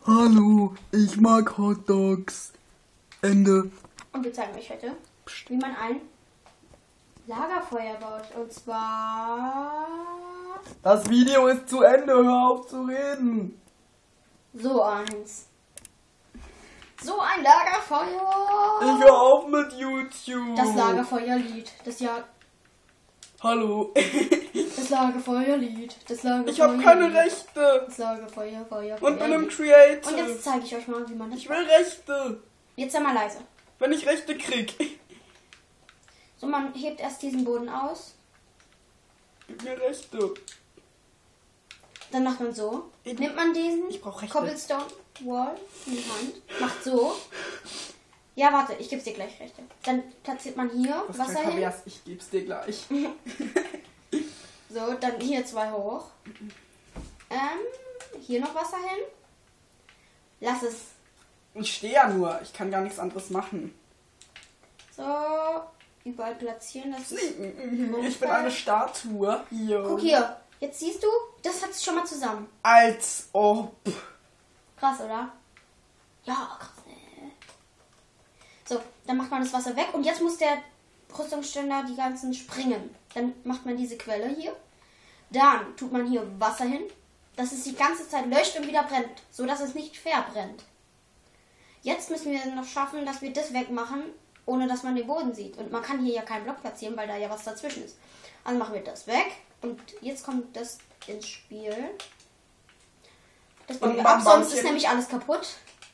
Hallo, ich mag Hotdogs. Ende. Und wir zeigen euch heute, wie man ein Lagerfeuer baut. Und zwar... Das Video ist zu Ende, hör auf zu reden. So eins. So ein Lagerfeuer. Ich hör auf mit YouTube. Das Lagerfeuerlied. Das Hallo. Das Lagerfeuerlied. Das Lagerfeuerlied. Ich habe keine Rechte. Das Lagerfeuer, Feuer, Und bin im Lied. Creative. Und jetzt zeige ich euch mal, wie man das Ich will Rechte. Jetzt sei mal leise. Wenn ich Rechte krieg. So, man hebt erst diesen Boden aus. Gib mir Rechte. Dann macht man so. Nimmt man diesen Ich brauch Rechte. Cobblestone Wall in die Hand. Macht so. Ja, warte, ich geb's dir gleich Rechte. Dann platziert man hier Was Wasser kein hin. KWs, ich geb's dir gleich. So, dann hier 2 hoch. Hier noch Wasser hin. Lass es. Ich stehe ja nur, ich kann gar nichts anderes machen. So, überall platzieren. Das Ich bin eine Statue. Hier. Guck hier. Jetzt siehst du, das hat es schon mal zusammen. Als ob. Krass, oder? Ja, krass. So, dann macht man das Wasser weg und jetzt muss der Rüstungsständer die ganzen springen. Dann macht man diese Quelle hier. Dann tut man hier Wasser hin, dass es die ganze Zeit löscht und wieder brennt, so dass es nicht verbrennt. Jetzt müssen wir noch schaffen, dass wir das wegmachen, ohne dass man den Boden sieht. Und man kann hier ja keinen Block platzieren, weil da ja was dazwischen ist. Also machen wir das weg. Und jetzt kommt das ins Spiel. Das bauen wir ab, sonst ist nämlich alles kaputt.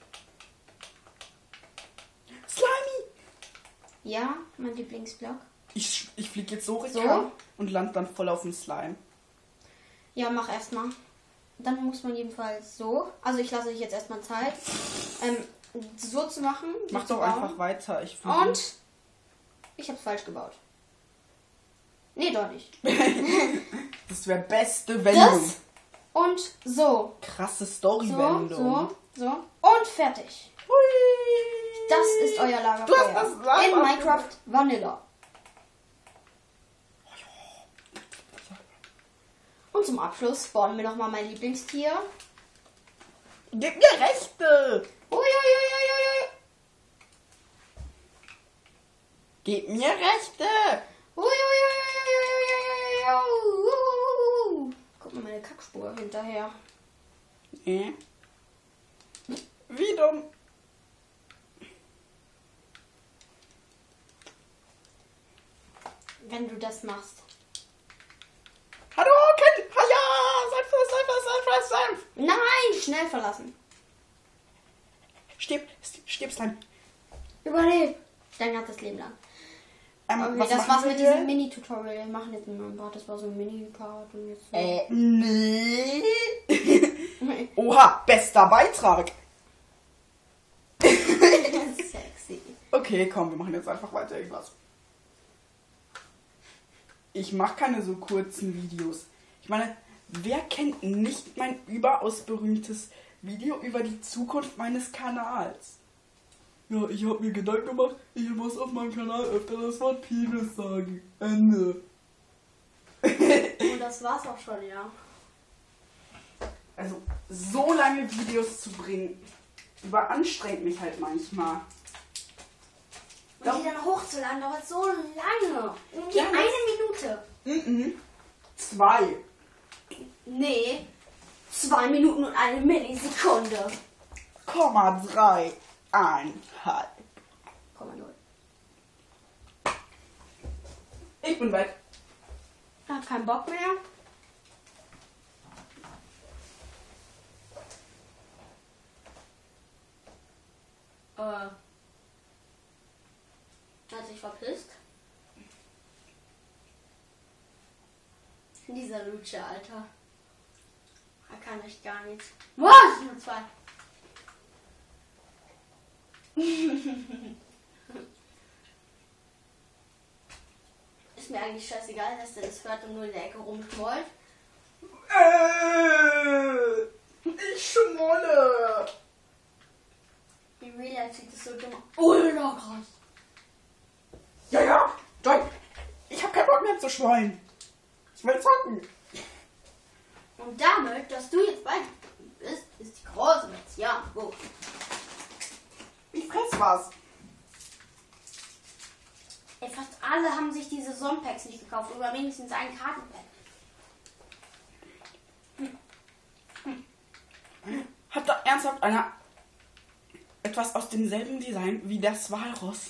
Slimy! Ja, mein Lieblingsblock. Ich fliege jetzt so So? und lande dann voll auf dem Slime. Ja, mach erstmal. Dann muss man jedenfalls so. Also ich lasse euch jetzt erstmal Zeit. So zu machen. So Mach zu doch bauen. einfach weiter. Und ich hab's falsch gebaut. Nee, doch nicht. Das wäre beste Wendung. Das und so. Krasse So, Story-Wendung. so. Und fertig. Hui. Das ist euer Lagerfeuer. Du hast das Lager- In Minecraft Vanilla. Und zum Abschluss spawnen wir nochmal mein Lieblingstier. Gib mir Rechte! Uiuiuiuiui. Gib mir Rechte! Guck mal meine Kackspur hinterher. Wie dumm. Wenn du das machst. Hallo, Ken! Ja! Senf! Nein, schnell verlassen. Stirb, Slime. Überleb. Dein ganzes Leben lang. Okay, Was das machen war's wir mit hier? diesem Mini-Tutorial. Wir machen jetzt einen Part. Das war so ein Mini-Part. Und jetzt so. Nee. Oha, bester Beitrag. Sexy. Okay, komm, wir machen jetzt einfach weiter irgendwas. Ich mache keine so kurzen Videos. Ich meine, wer kennt nicht mein überaus berühmtes Video über die Zukunft meines Kanals? Ja, ich habe mir Gedanken gemacht, ich muss auf meinem Kanal öfter das Wort Penis sagen. Ende. Und das war's auch schon, ja. Also, so lange Videos zu bringen, überanstrengt mich halt manchmal. Und die dann hochzuladen dauert so lange. Irgendwie Ja, eine Minute. 2. Nee. 2 Minuten und 1 Millisekunde. 3,1. 0,0. Ich bin weg. Hab keinen Bock mehr. Hat sich verpisst. Dieser Lutscher, Alter. Er kann echt gar nichts. Was? Nur 2. Ist mir eigentlich scheißegal, dass der das hört und nur in der Ecke rumschmollt. Ich schmolle. In Real Life sieht das so dumm aus. Oh, ja, krass. Ja, Joy. Ich hab keinen Bock mehr zu schmollen. Ich will zocken. Und damit, dass du jetzt bei bist, ist die große Mission. das war's. Ey, fast alle haben sich diese Sonnenpacks nicht gekauft. Oder wenigstens ein Kartenpack. Hat da ernsthaft einer etwas aus demselben Design wie das Walross?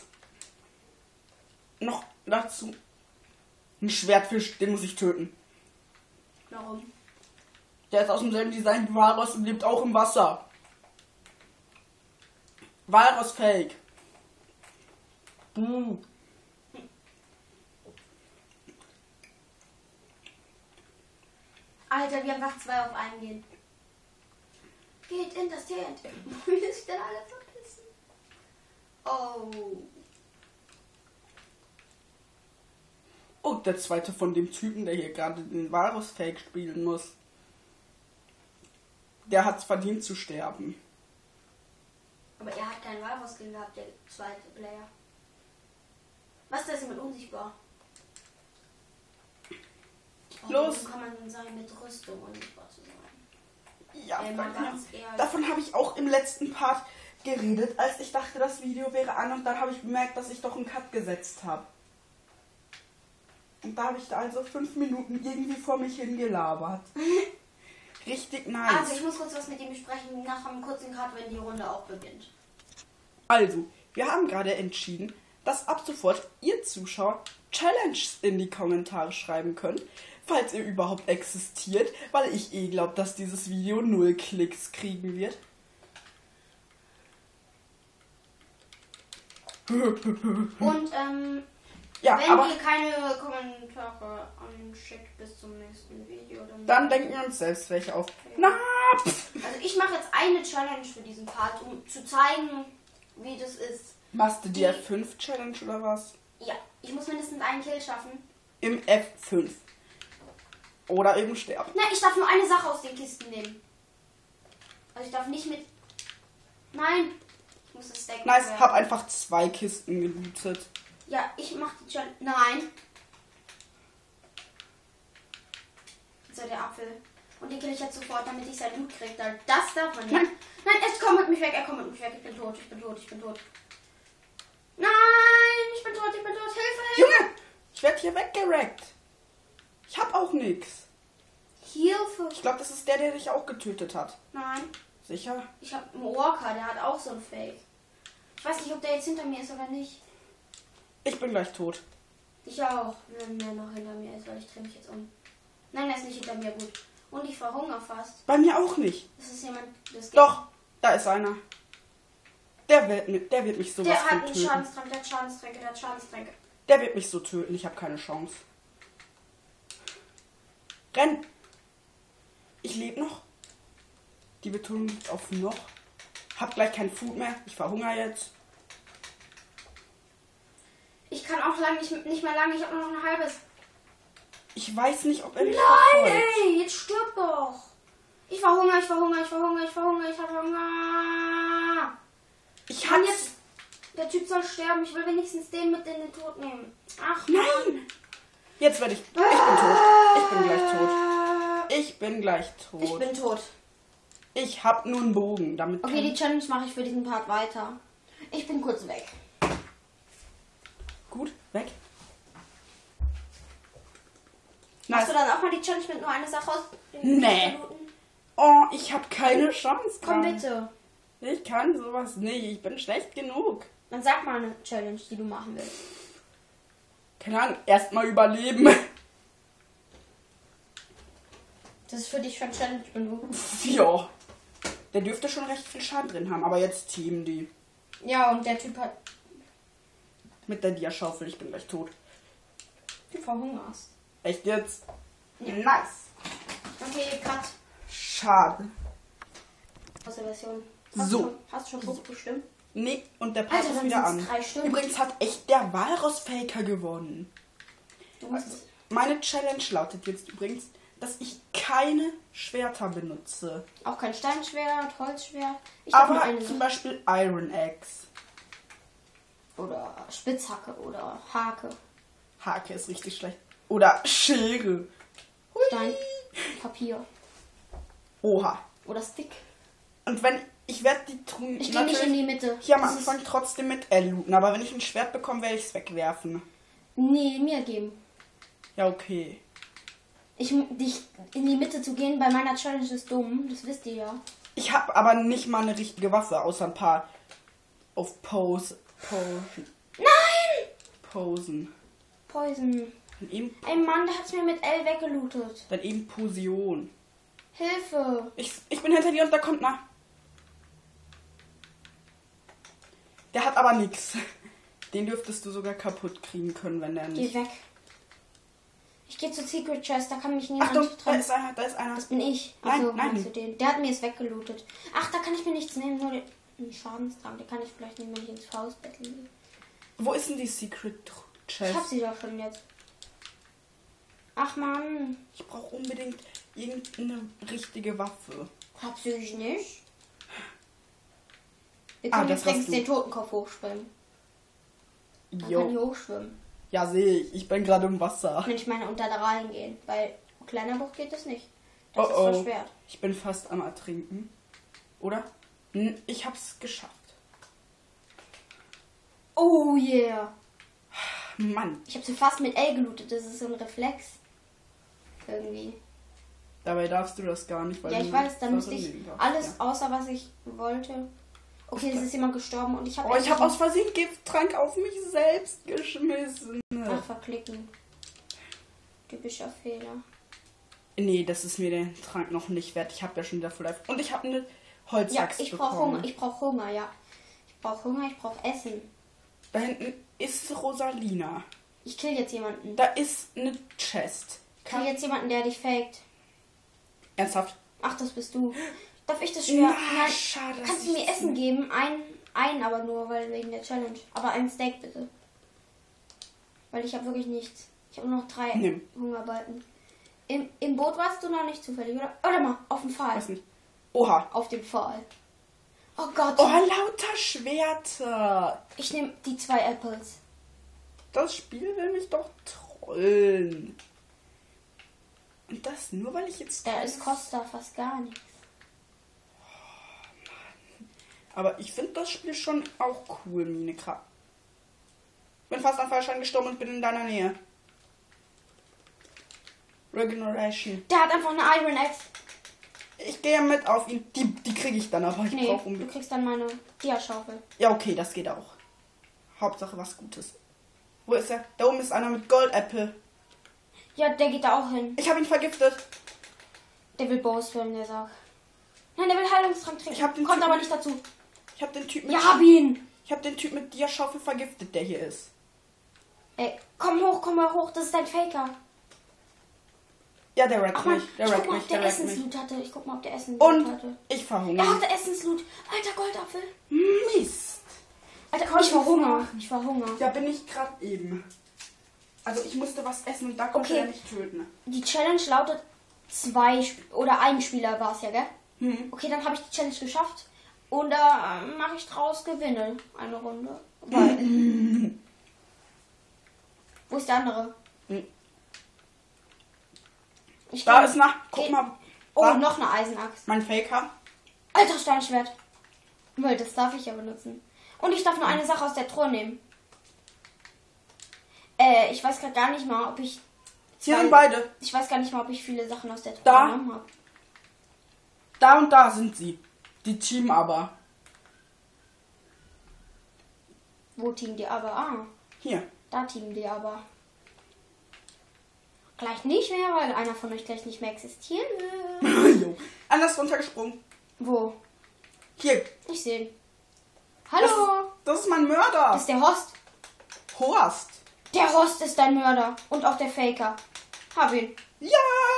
Noch dazu ein Schwertfisch, den muss ich töten. Warum? Der ist aus demselben Design wie Walross und lebt auch im Wasser. Walross Fake. Alter, wir einfach 2 auf einen gehen. Geht in das Tent. Wir müssen dann alle verpissen. Oh. Oh, der zweite von dem Typen, der hier gerade den Walross Fake spielen muss. Der hat's verdient zu sterben. Aber er hat keinen Walross-Skin gehabt, der zweite Player. Was ist das mit unsichtbar? Los! Warum kann man denn sein, mit Rüstung unsichtbar zu sein? Ja, Mal ganz ehrlich. davon habe ich auch im letzten Part geredet, als ich dachte, das Video wäre an und dann habe ich bemerkt, dass ich doch einen Cut gesetzt habe. Und da habe ich da also 5 Minuten irgendwie vor mich hingelabert. Richtig nice. Also ich muss kurz was mit ihm besprechen, nach einem kurzen Cut, wenn die Runde auch beginnt. Also, wir haben gerade entschieden, dass ab sofort ihr Zuschauer Challenges in die Kommentare schreiben könnt, falls ihr überhaupt existiert, weil ich glaube, dass dieses Video 0 Klicks kriegen wird. Und Ja, wenn aber ihr keine Kommentare anschickt bis zum nächsten Video, dann denken wir uns selbst welche auf. Na, Also ich mache jetzt eine Challenge für diesen Part, um zu zeigen, wie das ist. machst du die F5 Challenge oder was? Ja, ich muss mindestens einen Kill schaffen. Im F5. Oder eben sterben. Nein, ich darf nur eine Sache aus den Kisten nehmen. Also ich darf nicht mit... Nein, ich muss das Stack Nice, werden. hab einfach 2 Kisten gelootet. Ja, ich mach die Challenge... Nein. So, der Apfel. Und den kill ich jetzt sofort, damit ich sein Loot kriege. Das darf man nicht. Nein. Nein, er kommt mit mich weg, er kommt mit mich weg. Ich bin tot, ich bin tot, ich bin tot. Nein, ich bin tot, ich bin tot. Hilfe, Hilfe. Junge, ich werde hier weggerackt. Ich hab auch nix. Hilfe. Ich glaube, das ist der dich auch getötet hat. Nein, Sicher? ich habe einen Orca, der hat auch so ein Fake. Ich weiß nicht, ob der jetzt hinter mir ist oder nicht. Ich bin gleich tot. Ich auch, wenn der noch hinter mir ist, weil ich drehe mich jetzt um. Nein, der ist nicht hinter mir, gut. Und ich verhungere fast. Bei mir auch nicht. Das ist jemand, das geht. Doch, da ist einer. Der wird mich sowas Der von hat einen töten. Schadenstrank, der hat Schadenstränke, der hat Schadenstränke. Der wird mich so töten. Ich habe keine Chance. Renn! Ich lebe noch. Die Betonung liegt auf noch. Hab gleich kein Food mehr. Ich verhungere jetzt. Ich kann auch nicht mehr lange, ich habe nur noch ein halbes. Ich weiß nicht, ob er mich Nein, verfolgt. ey, jetzt stirb doch. Ich verhungere, ich verhungere, ich verhungere, ich verhungere, ich verhungere. Ich Mann, hab's. jetzt. Der Typ soll sterben. Ich will wenigstens den mit in den Tod nehmen. Ach, Nein! Mann. Jetzt werde ich. Ich bin tot. Ich bin gleich tot. Ich bin gleich tot. Ich bin tot. Ich hab nur einen Bogen. Damit Okay, die Challenge mache ich für diesen Part weiter. Ich bin kurz weg. Gut, weg. Machst Nice. du dann auch mal die Challenge mit nur einer Sache aus? Nee. Oh, ich hab keine Chance. Komm dran. bitte. Ich kann sowas nicht. Ich bin schlecht genug. Dann sag mal eine Challenge, die du machen willst. Keine Ahnung. Erstmal überleben. Das ist für dich schon Challenge genug. Ja. Der dürfte schon recht viel Schaden drin haben. Aber jetzt teamen die. Ja, und der Typ hat... Mit der Dia-Schaufel. Ich bin gleich tot. Du verhungerst. Echt jetzt? Ja. Nice. Okay, Cut. Schade. Aus der Version. So. Hast du schon Buch bestimmt? Nee, und der Part Alter, ist dann wieder sind's an. 3 Stunden. Übrigens hat echt der Walross-Faker gewonnen. Du musst... Also, meine Challenge lautet jetzt übrigens, dass ich keine Schwerter benutze. Auch kein Steinschwert, Holzschwert. Ich darf nur Aber eine zum Beispiel Iron Axe. oder Spitzhacke oder Hake. Hake ist richtig schlecht. Oder Schere. Stein, Papier Oha. oder Stick. Und wenn Ich werde die Truhen Ich gehe nicht in die Mitte. hier am Anfang trotzdem mit L looten, aber wenn ich ein Schwert bekomme, werde ich es wegwerfen. Nee, mir geben. Ja, okay. Dich in die Mitte zu gehen bei meiner Challenge ist dumm, das wisst ihr ja. Ich habe aber nicht mal eine richtige Waffe, außer ein paar auf Nein! Posen. Poison. Dann eben, Ey Mann, der hat's mir mit L weggelootet. dann eben Potion. Hilfe. Ich bin hinter dir und da kommt nach. Der hat aber nichts. Den dürftest du sogar kaputt kriegen können, wenn der nicht... Geh weg. Ich gehe zur Secret Chest, da kann mich niemand Achtung, da treffen. ist einer, da ist einer. Das bin ich. Nein, Also, nein. meinst du den? Der hat mir es weggelootet. Ach, da kann ich mir nichts nehmen, nur den Schadenstrank. Den kann ich vielleicht nehmen, wenn ich ins Faustbett lege. Wo ist denn die Secret Chest? Ich hab sie doch schon jetzt. Ach Mann. Ich brauche unbedingt irgendeine richtige Waffe. Hab sie nicht. Wir Ah, können das übrigens warst du. den Totenkopf hochschwimmen. Dann kann ich Jo. hochschwimmen. Ja, sehe ich. Ich bin gerade im Wasser. Wenn ich meine unter da reingehen. Bei kleiner Bucht geht das nicht. Das Oh, ist oh. verschwert. Ich bin fast am Ertrinken. Oder? Ich hab's geschafft. Oh yeah. Mann. Ich habe sie fast mit L gelootet. Das ist so ein Reflex. Irgendwie. Dabei darfst du das gar nicht, weil Ja, du ich weiß, dann müsste verrinnen ich darfst. alles Ja. außer was ich wollte. Okay, es ist jemand gestorben und ich habe. Oh, ich habe aus Versehen Gifttrank auf mich selbst geschmissen. Ach, verklicken. Typischer Fehler. Nee, das ist mir den Trank noch nicht wert. Ich habe ja schon wieder voll live. Und ich habe eine Holzaxt Ja, ich brauche bekommen. Hunger. Ich brauche Hunger, ja. Ich brauche Hunger, ich brauche Essen. Da hinten ist Rosalina. Ich kill jetzt jemanden. Da ist eine Chest. Ich kill jetzt jemanden, der dich faked. Ernsthaft? Ach, das bist du. Darf ich das Schwert? Na, schade, dass Kannst du mir ich- Essen geben? Ein aber nur, weil wegen der Challenge. Aber ein Steak bitte. Weil ich habe wirklich nichts. Ich habe nur noch 3 Nimm. Hungerbalken. Im Boot warst du noch nicht zufällig, oder? Warte mal, auf dem Pfahl. Weiß nicht. Oha. Auf dem Pfahl. Oh Gott. Oh, lauter Schwerter. Ich nehme die 2 Apples. Das Spiel will mich doch trollen. Und das nur, weil ich jetzt... Da ist Costa fast gar nichts. Aber ich finde das Spiel schon auch cool, Minecraft. Bin fast an Fallschein gestorben und bin in deiner Nähe. Regeneration. Der hat einfach eine Iron Axe. Ich gehe mit auf ihn. Die kriege ich dann, aber ich Nee, brauche du unbedingt... kriegst dann meine Diaschaufel. Ja, okay, das geht auch. Hauptsache was Gutes. Wo ist er? Da oben ist einer mit Goldapple. Ja, der geht da auch hin. Ich habe ihn vergiftet. Der will Bows werden, der sagt. Nein, der will Heilungstrank trinken. Ich hab den Kommt Typen- aber nicht dazu. Ich habe den Typ mit... Ja, hab ihn. Ich habe den Typ mit Diaschaufel vergiftet, der hier ist. Ey, komm mal hoch. Das ist dein Faker. Ja, der rackt Ach man, mich. Der ich guck rackt mal, mich. ob Der der rackt mich. Essensloot hatte. Ich guck mal, ob der Essensloot Und hatte. ich Er verhungere. hatte Essensloot. Alter, Goldapfel. Mist. Alter, Konnte ich war ich Hunger. machen. Ich war Hunger. Ja, bin ich gerade eben. Also ich musste was essen und da konnte Okay. er nicht töten. Die Challenge lautet 2 oder ein Spieler war es ja, gell? Hm. Okay, dann habe ich die Challenge geschafft. Und da mache ich draus Gewinne. Eine Runde. Weil, wo ist der andere? Hm. Ich Da geh- ist nach. Guck geh- mal. Oh, Da. noch eine Eisenachs. Mein Faker. Alter Steinschwert. Weil das darf ich ja benutzen. Und ich darf nur eine Sache aus der Truhe nehmen. Ich weiß gerade gar nicht mal, ob ich... Hier sind beide. Ich weiß gar nicht mal, ob ich viele Sachen aus der Truhe Da. genommen habe. Da und da sind sie. Die Team aber. Wo teamen die aber? Ah, Hier. da teamen die aber. Gleich nicht mehr, weil einer von euch gleich nicht mehr existieren will. Jo. Einer ist runtergesprungen. Wo? Hier. Ich sehe ihn. Das, Hallo? das ist mein Mörder. Das ist der Host. Horst. Der Host ist dein Mörder. Und auch der Faker. Hab ihn. Ja.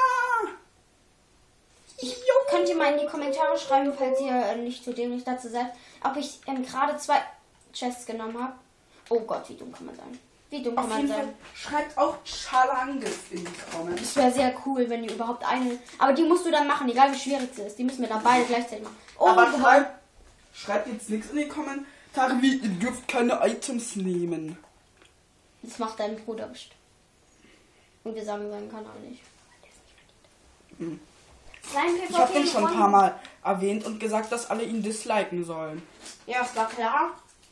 Könnt ihr mal in die Kommentare schreiben, falls ihr nicht zu dämlich dazu seid, ob ich gerade 2 Chests genommen habe. Oh Gott, wie dumm kann man sein. Wie dumm kann Auf man jeden Fall sein. schreibt auch Chalanges in die Comments. Das wäre sehr cool, wenn ihr überhaupt eine... Aber die musst du dann machen, egal wie schwierig sie ist. Die müssen wir dann beide gleichzeitig machen. Oh, Aber gewonnen. schreibt jetzt nichts in die Kommentare, wie ihr dürft keine Items nehmen. Das macht dein Bruder bestimmt. Und wir sagen seinen Kanal nicht. Ich habe den schon ein paar Mal erwähnt und gesagt, dass alle ihn disliken sollen. Ja, ist war klar.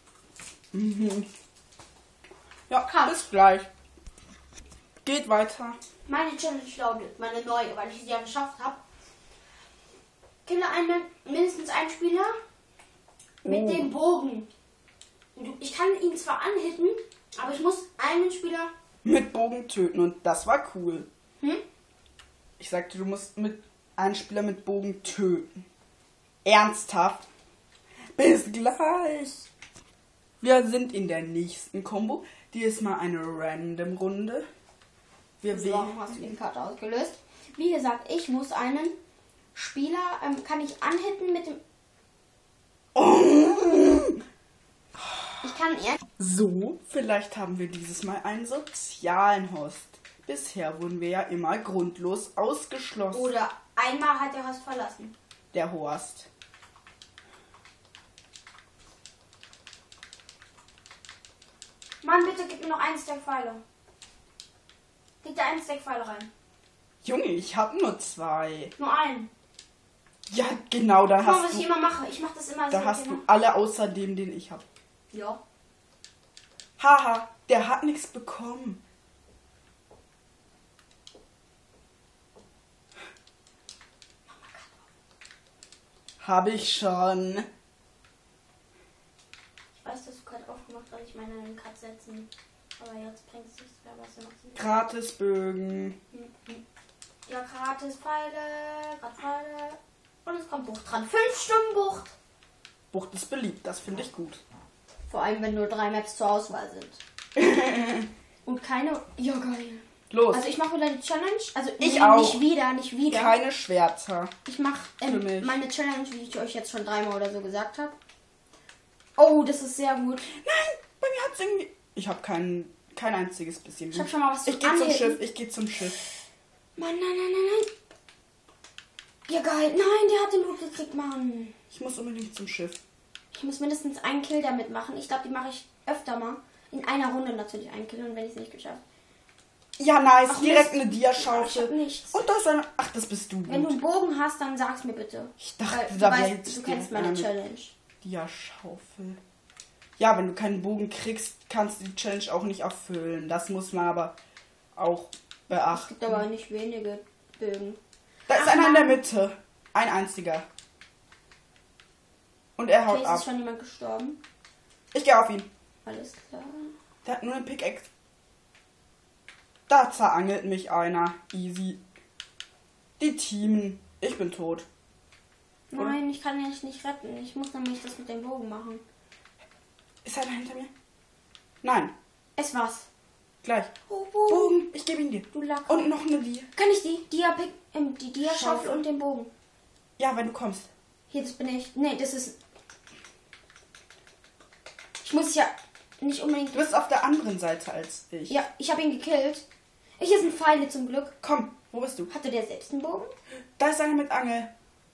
Ja, bis gleich. Geht weiter. Meine Challenge lautet, meine neue, weil ich sie ja geschafft habe. Kille mindestens einen Spieler mit dem Bogen. Ich kann ihn zwar anhitten, aber ich muss einen Spieler mit Bogen töten und das war cool. Hm? Ich sagte, du musst einen Spieler mit Bogen töten. Ernsthaft? Bis gleich. Wir sind in der nächsten Combo. Die ist mal eine random Runde. Warum hast du die Karte ausgelöst? Wie gesagt, ich muss einen Spieler, kann ich anhitten mit dem... Ich kann So, vielleicht haben wir dieses Mal einen sozialen Host. Bisher wurden wir ja immer grundlos ausgeschlossen. Oder einmal hat der Host verlassen. Der Host. Mann, bitte gib mir noch einen Stack Pfeile. Leg da einen Stack Pfeile rein. Junge, ich habe nur 2. Nur einen. Ja, genau, da Guck mal, hast was du... ich immer mache. Ich mache das immer Da so. hast du alle außer dem, den ich habe. Ja. Haha, der hat nichts bekommen. Habe ich schon. Ich weiß, dass du gerade aufgemacht hast, ich meine den Cut setzen. Aber jetzt bringt es nichts mehr, was du noch siehst. Gratisbögen. Ja, gratis Pfeile, Pfeile. Und es kommt Bucht dran. 5 Stunden Bucht. Bucht ist beliebt, das finde ich gut. Vor allem, wenn nur 3 Maps zur Auswahl sind. Und keine... Ja, geil. Los. Also ich mache wieder die Challenge. Also ich auch. Nicht wieder. Keine Schwerter. Ich mache meine Challenge, wie ich euch jetzt schon 3-mal oder so gesagt habe. Oh, das ist sehr gut. Nein, bei mir hat es irgendwie... Ich habe kein einziges bisschen. Ich habe schon mal was Ich gehe zum Schiff. Mann, nein. Ja, geil. Nein, der hat den Loot gekriegt, Mann. Ich muss unbedingt zum Schiff. Ich muss mindestens einen Kill damit machen. Ich glaube, die mache ich öfter mal. In einer Runde natürlich einen Kill und wenn ich es nicht geschafft. Ja, nice. Ach, direkt Mist. eine Diaschaufel. Ich hab nichts. Und da ist eine... Ach, das bist du. Wenn du Gut. einen Bogen hast, dann sag's mir bitte. Ich dachte, Weil, da du wäre weißt, jetzt du kennst meine Challenge. Diaschaufel. Ja, wenn du keinen Bogen kriegst, kannst du die Challenge auch nicht erfüllen. Das muss man aber auch Es beachten. gibt aber nicht wenige Bögen. Da ist einer in der Mitte. Ein einziger. Und er haut Okay, ab. ist schon jemand gestorben. Ich gehe auf ihn. Alles klar. Der hat nur eine Pickaxe. Da zerangelt mich einer. Easy. Die teamen. Ich bin tot. Oder? Nein, ich kann dich nicht retten. Ich muss nämlich das mit dem Bogen machen. Ist einer hinter mir? Nein. Es war's. Gleich. Oh, Bogen. Bogen. Ich gebe ihn dir. Du Lack. Und noch eine Dia. Kann ich die Dia-Schaufel Schaufel. und den Bogen? Ja, wenn du kommst. Hier, das bin ich. Nee, das ist... Ich muss ja nicht unbedingt... Du bist auf der anderen Seite als ich. Ja, ich habe ihn gekillt. Hier sind Pfeile zum Glück. Komm, wo bist du? Hatte der selbst einen Bogen? Da ist einer mit Angel.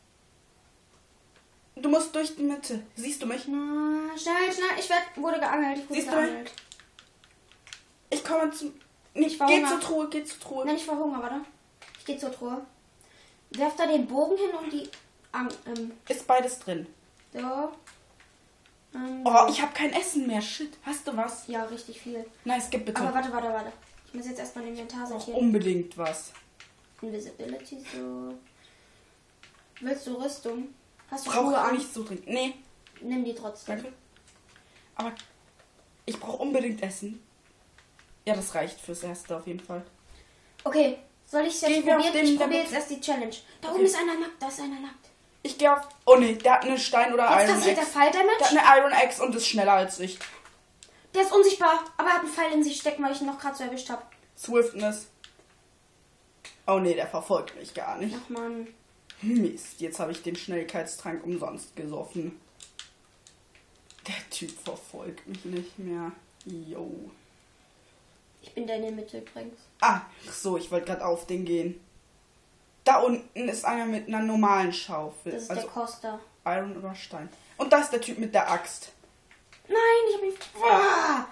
Du musst durch die Mitte. Siehst du mich? Na, schnell. Wurde geangelt. Ich wurde Siehst du mich? geangelt. Ich komme zum... Nicht, war geh Hunger. zur Truhe. Nein, ich war Hunger, warte. Ich gehe zur Truhe. Werf da den Bogen hin und die... Ist beides drin. So. Oh, ich habe kein Essen mehr. Shit. Hast du was? Ja, richtig viel. Nice, gib bitte. Aber warte. Ich muss jetzt erstmal im Inventar sortieren. Unbedingt was. Invisibility, so. Willst du Rüstung? Hast du Brauche Schuhe auch an? nicht so dringend. Nee, Nimm die trotzdem. danke. Aber ich brauche unbedingt Essen. Ja, das reicht fürs Erste auf jeden Fall. Okay, soll ich es jetzt Gehen wir auf probieren? den, Ich probiere damit- jetzt erst die Challenge. Da Okay. oben ist einer nackt, da ist einer nackt. Ich gehe auf... Oh nee, der hat eine Stein- oder Jetzt Iron kassiert der Axe. Fall Der hat Damage. eine Iron Axe und ist schneller als ich. Der ist unsichtbar, aber er hat einen Pfeil in sich stecken, weil ich ihn noch gerade so erwischt habe. Swiftness. Oh nee, der verfolgt mich gar nicht. Ach man. Mist, jetzt habe ich den Schnellkeitstrank umsonst gesoffen. Der Typ verfolgt mich nicht mehr. Yo. Ich bin da in der Mitte übrigens. Ah, so, ich wollte gerade auf den gehen. Da unten ist einer mit einer normalen Schaufel. Das ist Also der Costa. Iron oder Stein. Und da ist der Typ mit der Axt. Nein, ich habe ihn... Ah!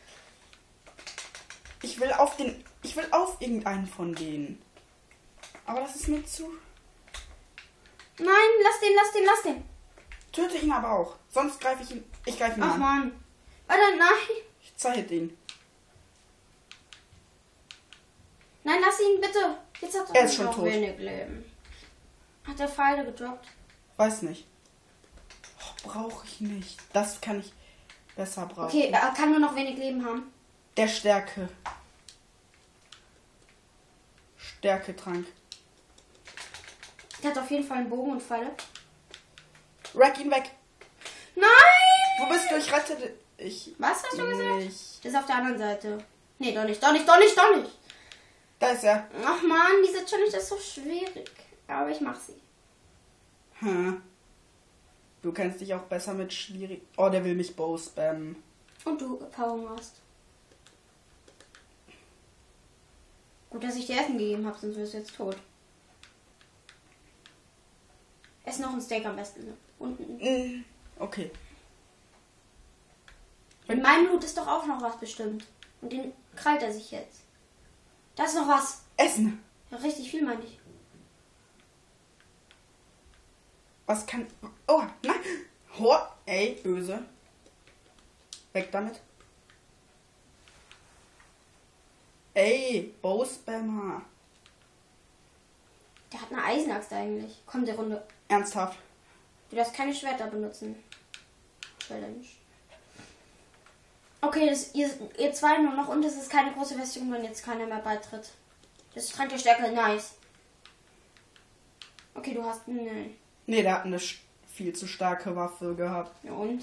Ich will auf irgendeinen von denen. Aber das ist mir zu... Nein, lass den. Töte ihn aber auch. Sonst greife ich ihn. Ich greife ihn Ach an. Mann. Warte, nein. Ich zeige ihn. Nein, lass ihn bitte. Jetzt hat Er ist schon noch tot. wenig Leben. Hat er Pfeile gedroppt? Weiß nicht. Oh, brauche ich nicht. Das kann ich besser brauchen. Okay, er kann nur noch wenig Leben haben. Der Stärke. Stärketrank. Der hat auf jeden Fall einen Bogen und Pfeile. Rack ihn weg. Nein! Wo bist du? Ich rette dich. Was hast du gesagt? Nicht. Der ist auf der anderen Seite. Nee, doch nicht. Da ist er. Ach man, diese Challenge ist so schwierig. Aber ich mach sie. Hm. Du kennst dich auch besser mit schwierig. Oh, der will mich Bow spammen. Und du Erfahrung hast. Gut, dass ich dir Essen gegeben habe, sonst wirst du jetzt tot. Ess noch ein Steak am besten. Ne? Und Okay. in meinem Blut ist doch auch noch was bestimmt. Und den krallt er sich jetzt. Da ist noch was. Essen. Ja, richtig viel, meine ich. Was kann... Oh, nein. Oh, ey, böse. Weg damit. Ey, Bow-Spammer. Der hat eine Eisenaxt eigentlich. Komm, der Runde. Ernsthaft. Du darfst keine Schwerter benutzen. Challenge. Okay, ihr zwei nur noch und es ist keine große Version, wenn jetzt keiner mehr beitritt. Das ist Trank der Stärke, nice. Okay, du hast... Nee. Nee, der hat eine viel zu starke Waffe gehabt. Ja, und?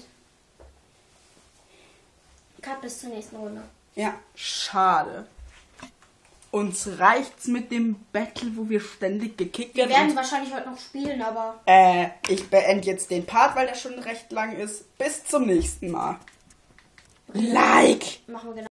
Cut bis zur nächsten Runde. Ja, schade. Uns reicht's mit dem Battle, wo wir ständig gekickt Wir werden. werden wahrscheinlich heute noch spielen, aber... Ich beende jetzt den Part, weil der schon recht lang ist. Bis zum nächsten Mal. Like! Machen wir genau.